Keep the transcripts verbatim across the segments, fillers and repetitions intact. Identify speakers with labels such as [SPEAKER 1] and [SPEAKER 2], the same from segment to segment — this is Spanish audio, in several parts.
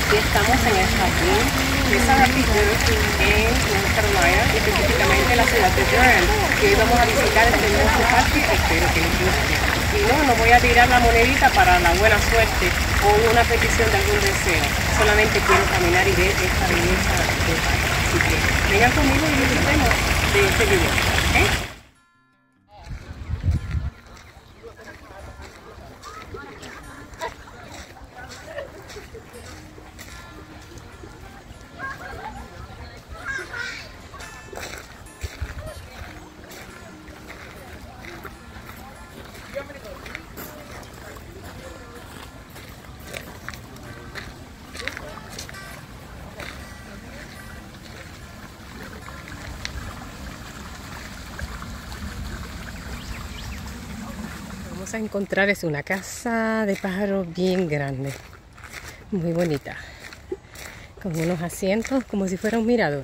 [SPEAKER 1] Y estamos en el jardín de Sarapi en North Carolina, específicamente en la ciudad de Durham. Y hoy vamos a visitar este hermoso parque, espero que les guste. Y no, no voy a tirar la monedita para la buena suerte o una petición de algún deseo. Solamente quiero caminar y ver esta belleza de parque. Así que vengan conmigo y disfrutemos de este video. ¿Okay? Vamos a encontrar es una casa de pájaros bien grande, muy bonita, con unos asientos como si fuera un mirador.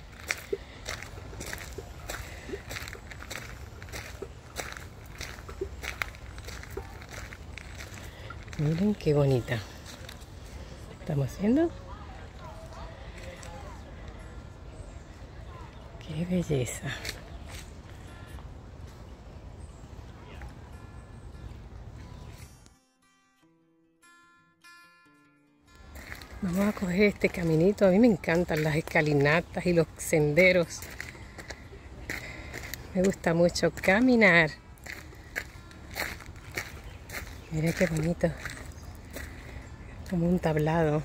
[SPEAKER 1] Miren qué bonita. Estamos haciendo. Qué belleza. Vamos a coger este caminito. A mí me encantan las escalinatas y los senderos. Me gusta mucho caminar. Mira qué bonito. Como un tablado.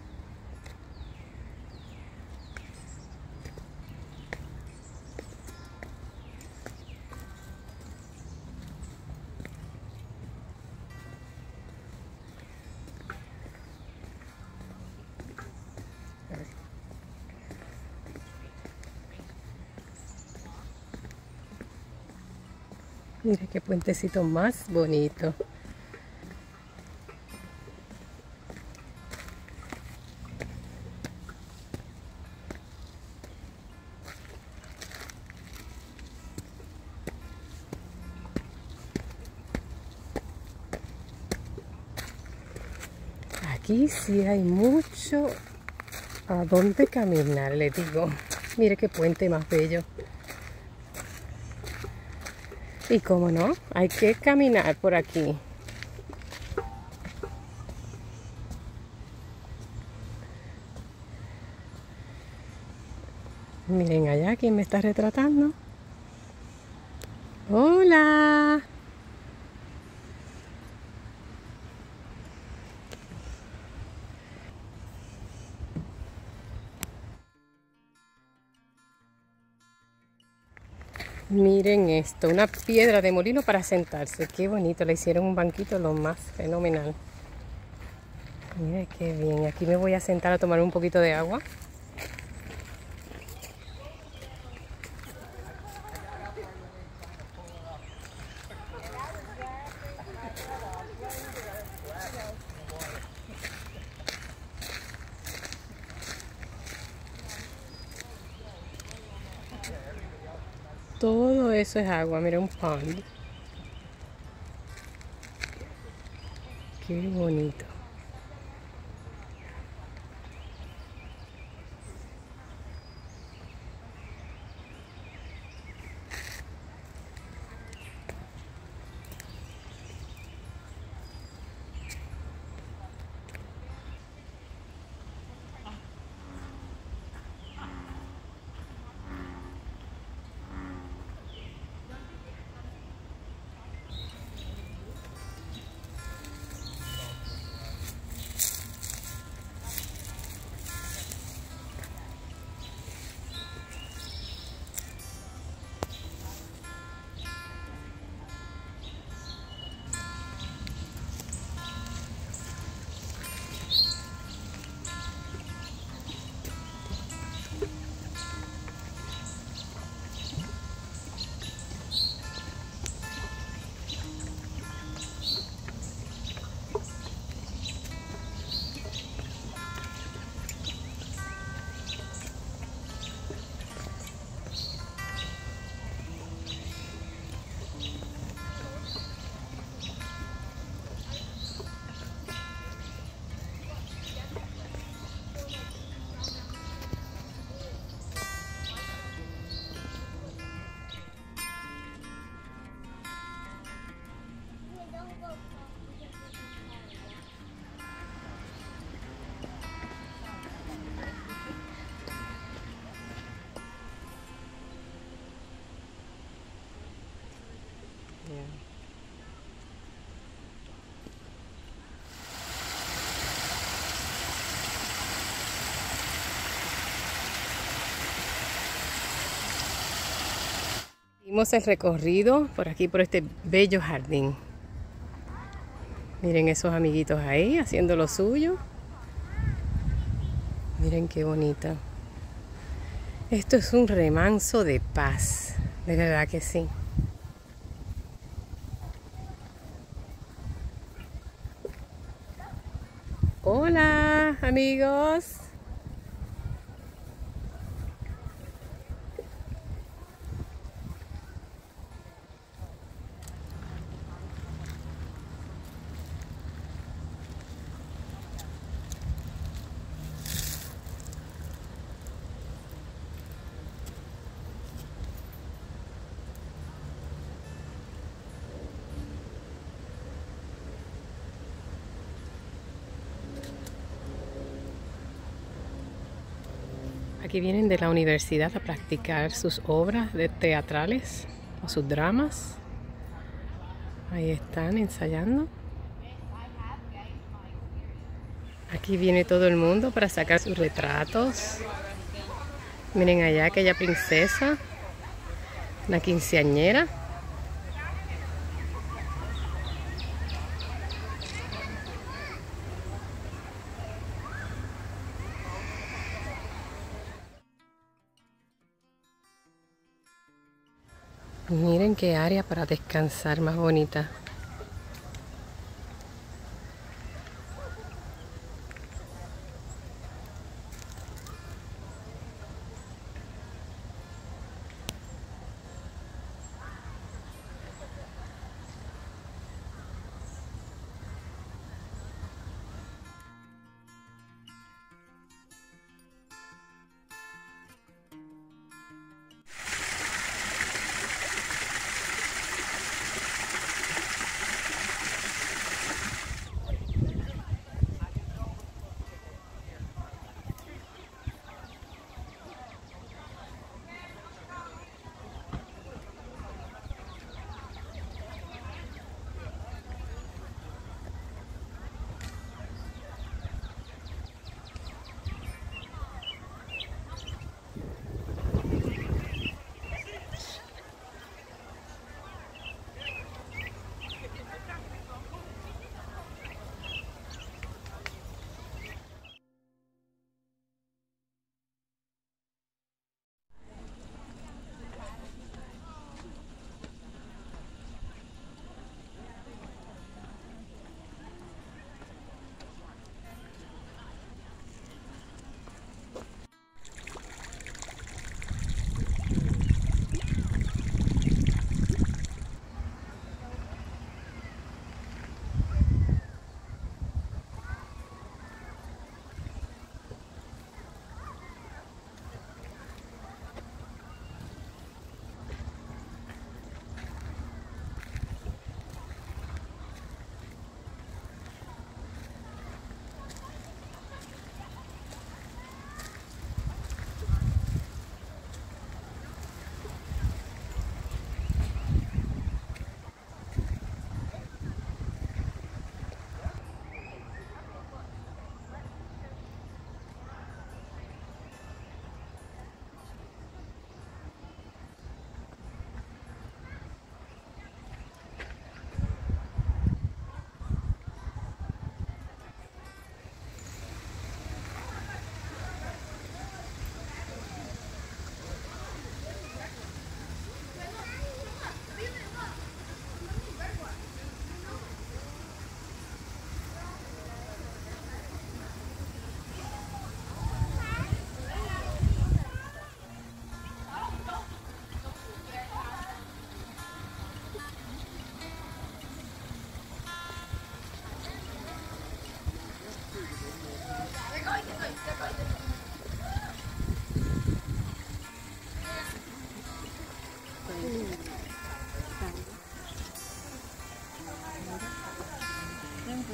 [SPEAKER 1] Mira qué puentecito más bonito. Aquí sí hay mucho a dónde caminar, les digo. Mire qué puente más bello. Y cómo no, hay que caminar por aquí. Miren allá, ¿quién me está retratando? ¡Hola! Miren esto, una piedra de molino para sentarse. Qué bonito, le hicieron un banquito lo más fenomenal. Mira qué bien, aquí me voy a sentar a tomar un poquito de agua. Todo eso es agua, mira un pond. Qué bonito. Seguimos el recorrido por aquí, por este bello jardín. Miren esos amiguitos ahí haciendo lo suyo. Miren qué bonito. Esto es un remanso de paz, de verdad que sí. Hola, amigos. Aquí vienen de la universidad a practicar sus obras de teatrales o sus dramas. Ahí están ensayando. Aquí viene todo el mundo para sacar sus retratos. Miren allá aquella princesa, una quinceañera. Miren qué área para descansar más bonita.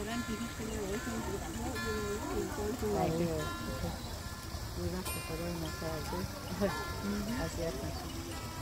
[SPEAKER 2] restauranti piccoli adesso non si danno, io
[SPEAKER 3] Ay, que una cosa de una cosa, así es.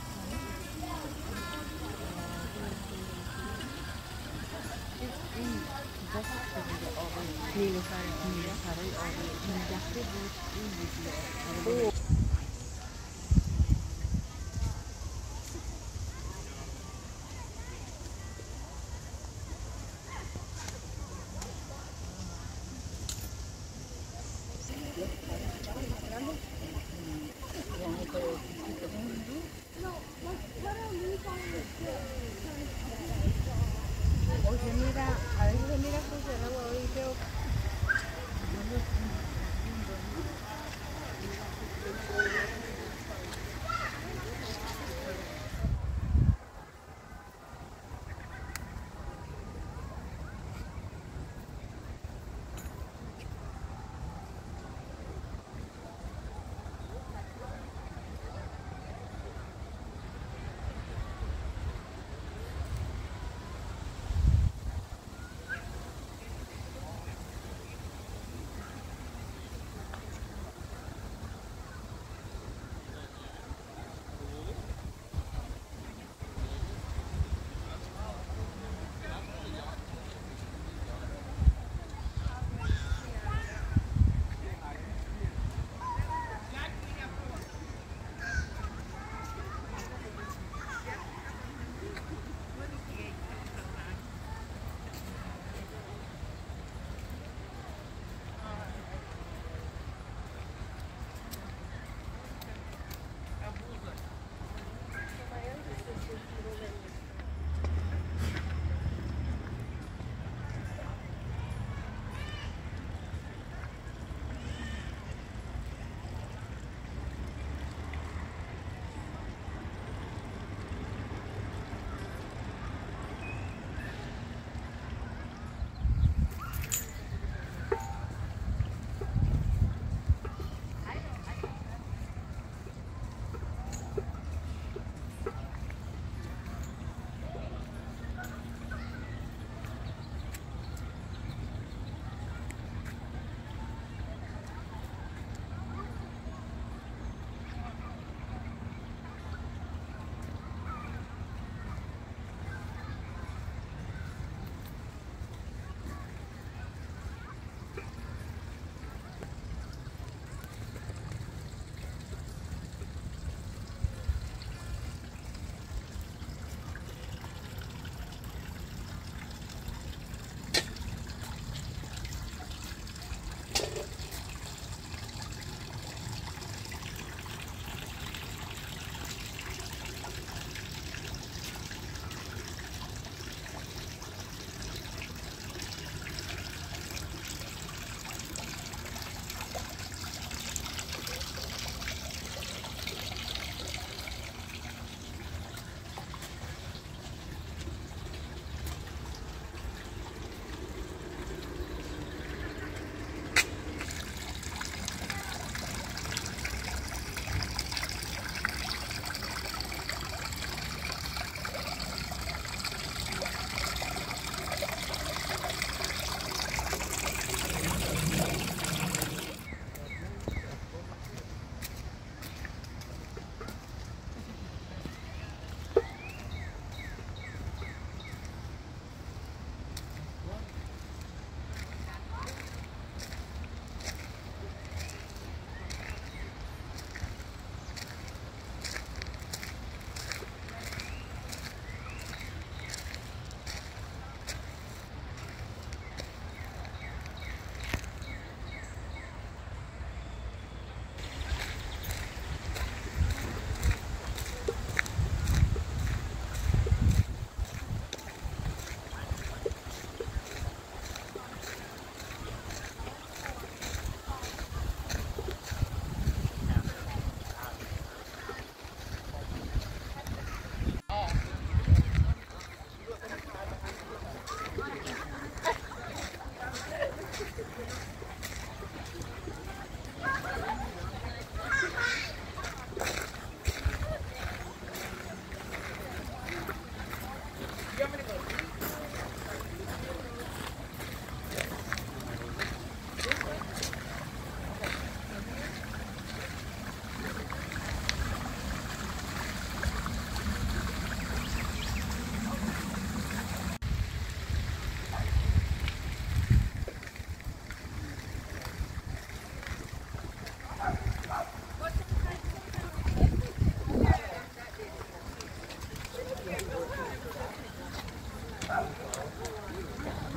[SPEAKER 3] Oye, mira, a veces mira cruce el agua hoy creo.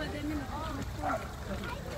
[SPEAKER 2] después de mí no te responde.